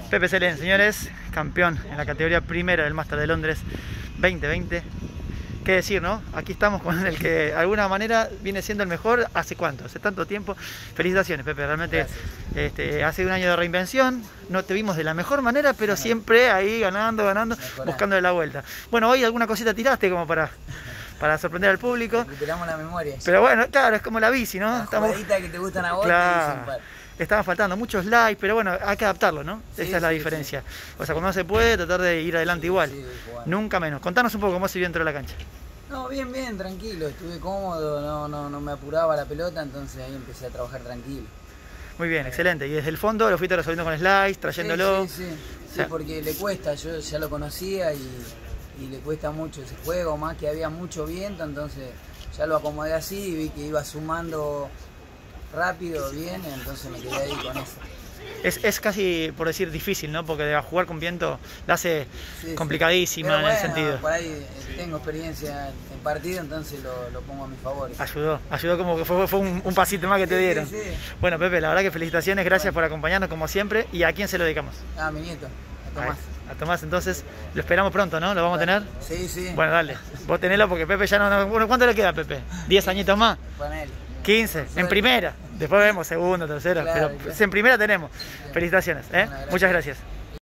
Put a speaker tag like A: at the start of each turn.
A: Pepe Selén, señores, campeón en la categoría primera del Master de Londres 2020. ¿Qué decir, no? Aquí estamos con el que de alguna manera viene siendo el mejor. ¿Hace cuánto? Hace tanto tiempo. Felicitaciones, Pepe, realmente hace un año de reinvención. No te vimos de la mejor manera, pero siempre ahí ganando, buscándole la vuelta. Bueno, hoy alguna cosita tiraste como para sorprender al público.
B: Recuperamos la memoria.
A: Pero bueno, claro, es como la bici, ¿no?
B: Las jugaditas que te gustan a vos,
A: claro. Estaban faltando muchos likes, pero bueno, hay que adaptarlo, ¿no?
B: Sí,
A: esa es la diferencia. O sea, cuando no se puede, tratar de ir adelante igual. Nunca menos. Contanos un poco cómo se vio dentro de la cancha.
B: No, bien, tranquilo. Estuve cómodo, no me apuraba la pelota, entonces ahí empecé a trabajar tranquilo.
A: Muy bien, excelente. Y desde el fondo lo fuiste resolviendo con slides, trayéndolo.
B: Sí, porque le cuesta. Yo ya lo conocía y le cuesta mucho ese juego, más que había mucho viento, entonces ya lo acomodé así y vi que iba sumando rápido, bien, entonces me quedé ahí con eso.
A: Es casi, por decir, difícil, ¿no? Porque jugar con viento la hace complicadísima en el sentido.
B: Por ahí tengo experiencia en partido, entonces lo pongo a mi favor.
A: Ayudó como que fue un pasito más que te dieron.
B: Sí.
A: Bueno, Pepe, la verdad que felicitaciones, gracias por acompañarnos como siempre. ¿Y a quién se lo dedicamos?
B: A mi nieto, a Tomás.
A: A Tomás, entonces lo esperamos pronto, ¿no? ¿Lo vamos a tener?
B: Sí.
A: Bueno, dale, vos tenelo porque Pepe ya no... Bueno, ¿cuánto le queda, Pepe? ¿10 añitos más?
B: Ponele.
A: 15, en primera. Después vemos segundo, tercero, pero en primera tenemos. Felicitaciones, ¿eh? Muchas gracias.